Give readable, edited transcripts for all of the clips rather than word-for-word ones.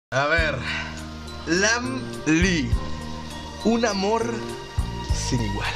A ver, Lam Lee, un amor sin igual.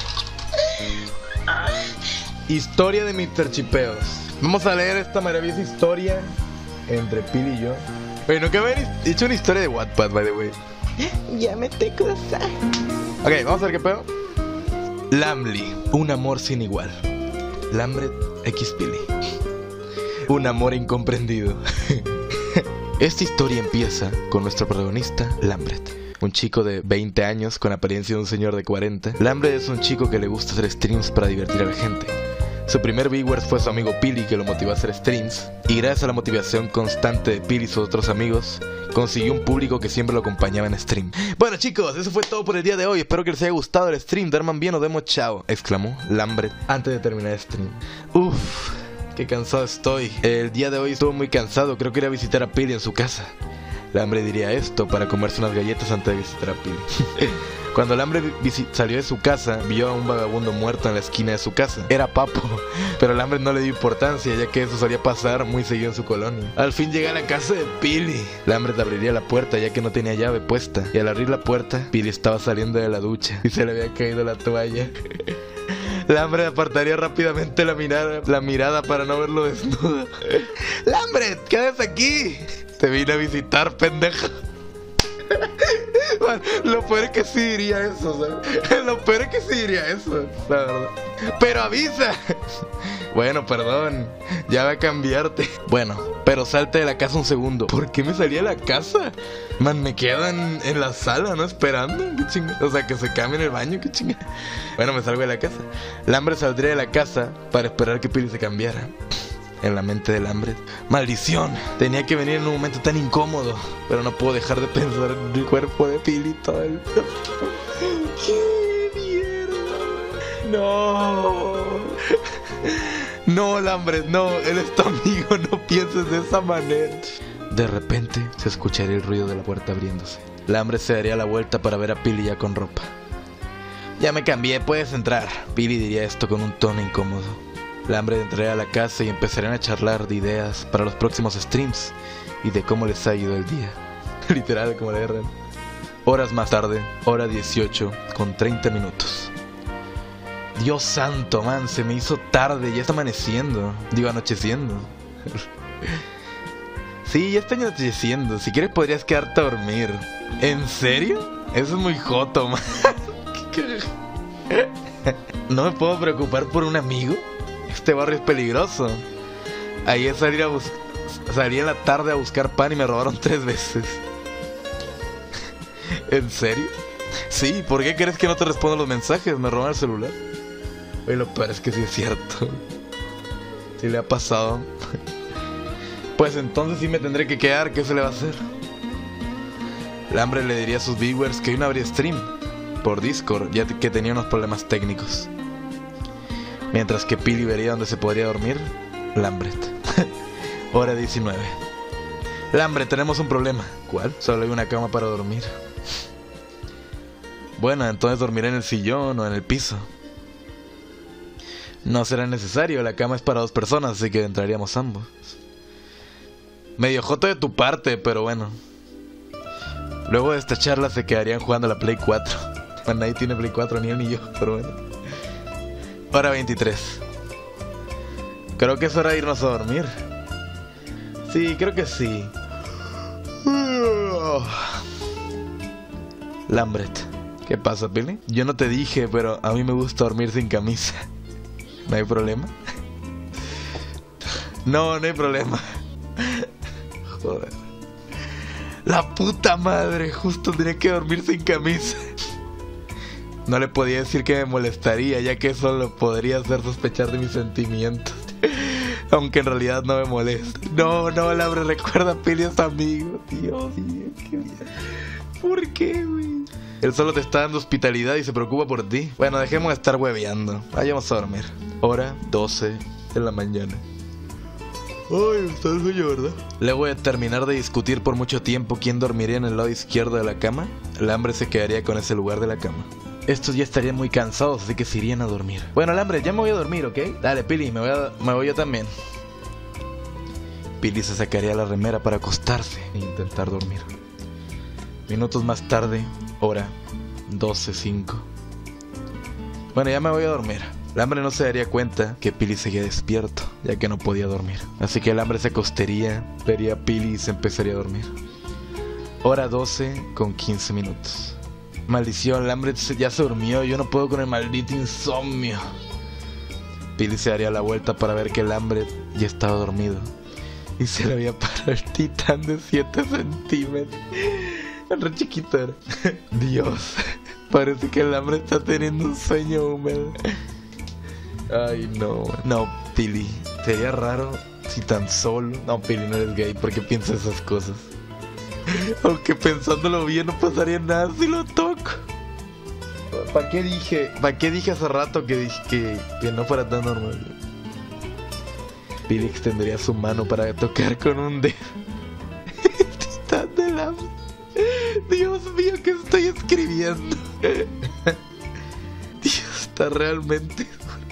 Historia de Mr. Chipeos. Vamos a leer esta maravillosa historia entre Pili y yo. Oye, nunca me han hecho una historia de Wattpad, by the way. Ya me te cosa. Ok, vamos a ver qué pedo. Lam Lee, un amor sin igual. Lambret X Pili, un amor incomprendido. Esta historia empieza con nuestro protagonista, Lambret, un chico de 20 años con apariencia de un señor de 40. Lambret es un chico que le gusta hacer streams para divertir a la gente. Su primer viewer fue su amigo Pili, que lo motivó a hacer streams, y gracias a la motivación constante de Pili y sus otros amigos, consiguió un público que siempre lo acompañaba en stream. Bueno chicos, eso fue todo por el día de hoy. Espero que les haya gustado el stream. Duerman bien, nos vemos, chao, exclamó Lambret antes de terminar el stream. Uff, qué cansado estoy. El día de hoy estuve muy cansado. Creo que iré a visitar a Pili en su casa. Lambre diría esto para comerse unas galletas antes de visitar a Pili. Cuando Lambre salió de su casa, vio a un vagabundo muerto en la esquina de su casa. Era Papo, pero Lambre no le dio importancia, ya que eso solía pasar muy seguido en su colonia. Al fin llegué a la casa de Pili. Lambre abriría la puerta, ya que no tenía llave puesta. Y al abrir la puerta, Pili estaba saliendo de la ducha y se le había caído la toalla. Lambre apartaría rápidamente la mirada para no verlo desnudo. ¡Lambre, quedas aquí! Te vine a visitar, pendejo. Man, lo peor es que sí diría eso, ¿sabes? Lo peor es que sí diría eso, la verdad. Pero avisa. Bueno, perdón, ya va a cambiarte. Bueno, pero salte de la casa un segundo. ¿Por qué me salí de la casa? Man, me quedan en la sala, ¿no? Esperando, qué chingada. O sea, que se cambie en el baño, qué chingada. Bueno, me salgo de la casa. Lambre saldría de la casa para esperar que Pili se cambiara. En la mente de Lambre, maldición, tenía que venir en un momento tan incómodo, pero no puedo dejar de pensar en el cuerpo de Pili todo el tiempo. ¡Qué mierda! No, no, Lambre, no, él es tu amigo, no pienses de esa manera. De repente se escucharía el ruido de la puerta abriéndose. Lambre se daría la vuelta para ver a Pili ya con ropa. Ya me cambié, puedes entrar. Pili diría esto con un tono incómodo. Lambre entraría a la casa y empezarían a charlar de ideas para los próximos streams y de cómo les ha ido el día. Literal, como la guerra. Horas más tarde, hora 18:30. Dios santo, man, se me hizo tarde, ya está amaneciendo. Digo, anocheciendo. Sí, ya está anocheciendo. Si quieres podrías quedarte a dormir. ¿En serio? Eso es muy joto, man. ¿No me puedo preocupar por un amigo? Este barrio es peligroso. Ayer salí en la tarde a buscar pan y me robaron 3 veces. ¿En serio? Sí, ¿por qué crees que no te respondo los mensajes? Me roban el celular. Oye, lo peor es que sí es cierto. Sí le ha pasado. Pues entonces sí me tendré que quedar. ¿Qué se le va a hacer? Lambre le diría a sus viewers que hoy no habría stream por Discord, ya que tenía unos problemas técnicos. Mientras que Pili vería dónde se podría dormir. Lambret. Hora 19. Lambret, tenemos un problema. ¿Cuál? Solo hay una cama para dormir. Bueno, entonces dormiré en el sillón o en el piso. No será necesario, la cama es para 2 personas, así que entraríamos ambos. Medio joto de tu parte, pero bueno. Luego de esta charla se quedarían jugando a la Play 4. Bueno, nadie tiene Play 4, ni él ni yo, pero bueno. Hora 23. Creo que es hora de irnos a dormir. Sí, creo que sí. Lambret. ¿Qué pasa, Pili? Yo no te dije, pero a mí me gusta dormir sin camisa. ¿No hay problema? No, no hay problema. Joder. La puta madre, justo tenía que dormir sin camisa. No le podía decir que me molestaría, ya que eso lo podría hacer sospechar de mis sentimientos. Aunque en realidad no me molesta. No, Lambre, recuerda, Pili es amigo. Dios mío, qué bien. ¿Por qué, güey? Él solo te está dando hospitalidad y se preocupa por ti. Bueno, dejemos de estar hueveando. Vayamos a dormir. Hora 12 de la mañana. Ay, está el sueño, ¿verdad? Luego de terminar de discutir por mucho tiempo quién dormiría en el lado izquierdo de la cama, Lambre se quedaría con ese lugar de la cama. Estos ya estarían muy cansados, así que se irían a dormir. Bueno, Lambre, ya me voy a dormir, ¿ok? Dale, Pili, me voy yo también. Pili se sacaría la remera para acostarse e intentar dormir. Minutos más tarde, hora 12:05. Bueno, ya me voy a dormir. El hambre no se daría cuenta que Pili seguía despierto, ya que no podía dormir. Así que el hambre se acostaría, vería a Pili y se empezaría a dormir. Hora 12:15. Maldición, el hambre ya se durmió. Yo no puedo con el maldito insomnio. Pili se daría la vuelta para ver que el hambre ya estaba dormido. Y se le había parado el titán de 7 centímetros. Re chiquito era. Dios, parece que el hambre está teniendo un sueño húmedo. Ay, no. No, Pili, sería raro si tan solo... No, Pili, no eres gay, ¿por qué piensas esas cosas? Aunque pensándolo bien no pasaría nada si lo toco. ¿Para qué dije hace rato que no fuera tan normal? Pili extendería su mano para tocar con un dedo. Titán del hambre. Dios mío, ¿qué estoy escribiendo? Dios, está realmente...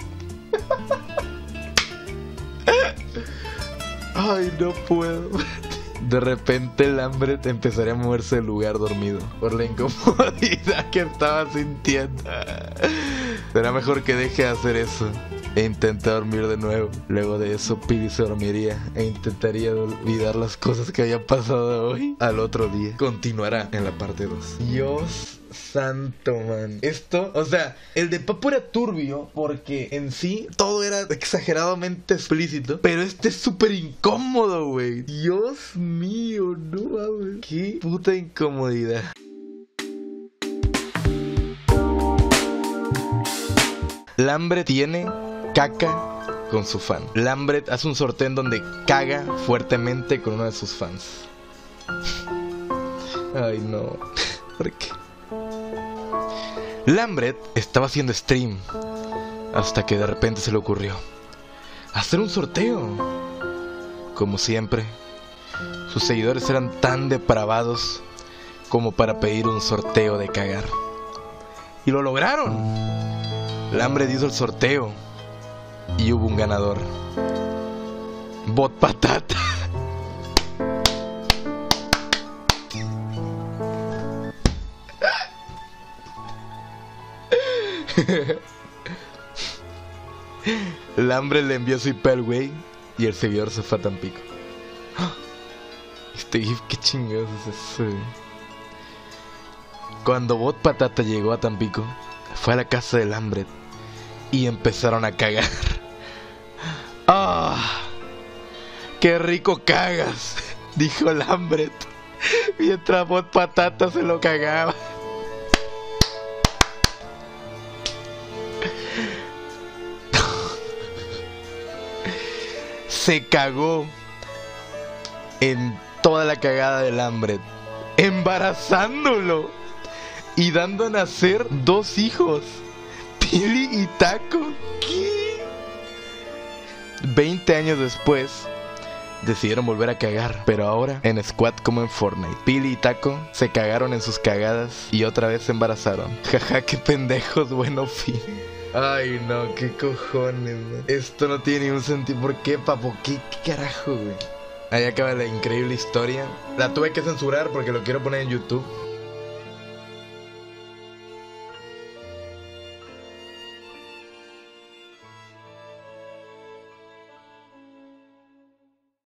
Ay, no puedo. De repente el hambre empezaría a moverse del lugar dormido por la incomodidad que estaba sintiendo. Será mejor que deje de hacer eso e intente dormir de nuevo. Luego de eso Pili se dormiría e intentaría olvidar las cosas que habían pasado hoy. Al otro día continuará en la parte 2. Dios santo, man. Esto, o sea, el de Papo era turbio porque en sí todo era exageradamente explícito, pero este es súper incómodo, güey. Dios mío, no mames. Qué puta incomodidad. Lambret tiene caca con su fan. Lambret hace un sorteo en donde caga fuertemente con uno de sus fans. Ay, no. ¿Por qué? Lambret estaba haciendo stream hasta que de repente se le ocurrió hacer un sorteo. Como siempre, sus seguidores eran tan depravados como para pedir un sorteo de cagar. Y lo lograron. Lambret hizo el sorteo y hubo un ganador. Bot Patata. Lambret le envió su IP al güey y el seguidor se fue a Tampico. Este GIF, ¿qué chingados es eso? Cuando Bot Patata llegó a Tampico, fue a la casa de Lambret y empezaron a cagar. ¡Ah! ¡Qué rico cagas! Dijo Lambret mientras Bot Patata se lo cagaba. Se cagó en toda la cagada de Lambret, embarazándolo y dando a nacer 2 hijos, Pili y Taco. ¿Qué? 20 años después decidieron volver a cagar, pero ahora en squad como en Fortnite. Pili y Taco se cagaron en sus cagadas y otra vez se embarazaron. Jaja, qué pendejos, bueno, fin. Ay, no, qué cojones, man. Esto no tiene ningún sentido. ¿Por qué, papo? ¿Qué carajo, güey? Ahí acaba la increíble historia. La tuve que censurar porque lo quiero poner en YouTube.